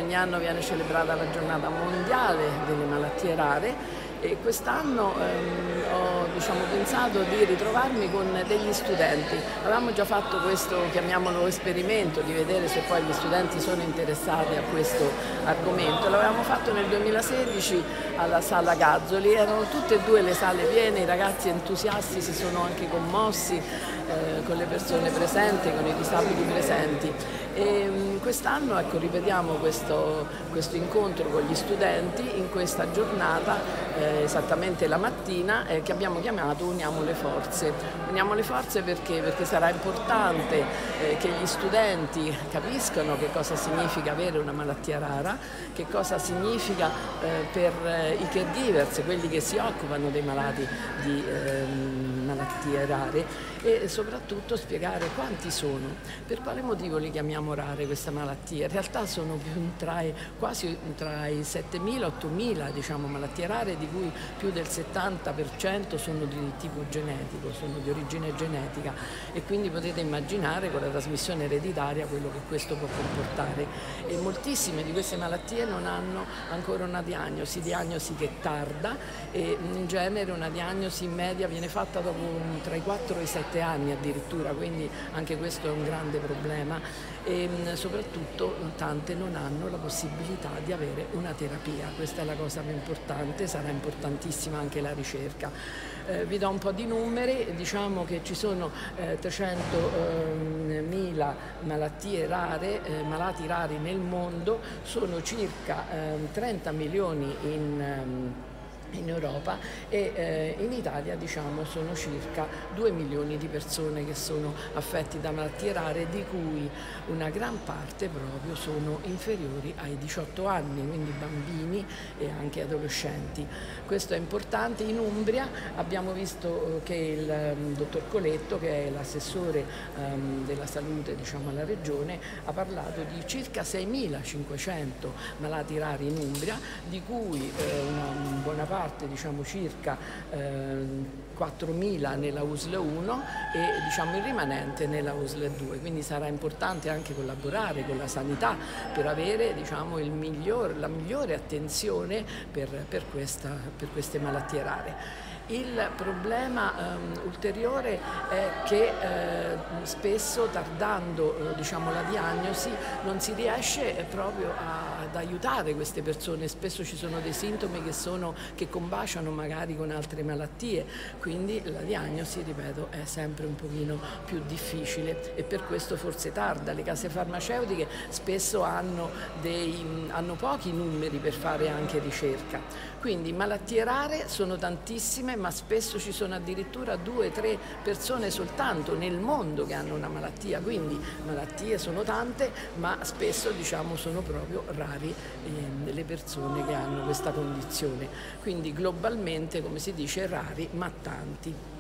ogni anno viene celebrata la giornata mondiale delle malattie rare e quest'anno ho pensato di ritrovarmi con degli studenti. Avevamo già fatto questo, chiamiamolo esperimento, di vedere se poi gli studenti sono interessati a questo argomento. L'avevamo fatto nel 2016 alla Sala Gazzoli, erano tutte e due le sale piene, i ragazzi entusiasti si sono anche commossi con le persone presenti, con i disabili presenti. E quest'anno ripetiamo questo incontro con gli studenti in questa giornata, esattamente la mattina, che abbiamo chiamato Uniamo le Forze. Uniamo le Forze perché sarà importante che gli studenti capiscano che cosa significa avere una malattia rara, che cosa significa per i caregivers, quelli che si occupano dei malati di malattie rare, e soprattutto spiegare quanti sono, per quale motivo li chiamiamo rare questa malattia. In realtà sono quasi tra i 7.000 e 8.000 malattie rare, di cui più del 70% sono di tipo genetico, sono di origine genetica, e quindi potete immaginare con la trasmissione ereditaria quello che questo può comportare. E moltissime di queste malattie non hanno ancora una diagnosi che tarda, e in genere una diagnosi in media viene fatta dopo tra i 4 e i 7 anni addirittura, quindi anche questo è un grande problema, e soprattutto tante non hanno la possibilità di avere una terapia. Questa è la cosa più importante, sarà importantissima anche la ricerca. Vi do un po' di numeri, diciamo che ci sono 300.000 malattie rare, malati rari nel mondo, sono circa 30 milioni in Europa, e in Italia sono circa 2 milioni di persone che sono affetti da malattie rare, di cui una gran parte proprio sono inferiori ai 18 anni, quindi bambini e anche adolescenti. Questo è importante. In Umbria abbiamo visto che il dottor Coletto, che è l'assessore della salute alla regione, ha parlato di circa 6.500 malati rari in Umbria, di cui una buona parte, circa 4.000 nella USL 1 e il rimanente nella USL 2, quindi sarà importante anche collaborare con la sanità per avere la migliore attenzione per queste malattie rare. Il problema ulteriore è che spesso, tardando la diagnosi, non si riesce proprio ad aiutare queste persone. Spesso ci sono dei sintomi che combaciano magari con altre malattie, quindi la diagnosi, ripeto, è sempre un pochino più difficile e per questo forse tarda. Le case farmaceutiche spesso hanno pochi numeri per fare anche ricerca. Quindi malattie rare sono tantissime, ma spesso ci sono addirittura 2 o 3 persone soltanto nel mondo che hanno una malattia, quindi malattie sono tante, ma spesso sono proprio rari le persone che hanno questa condizione. Quindi globalmente, come si dice, rari ma tanti.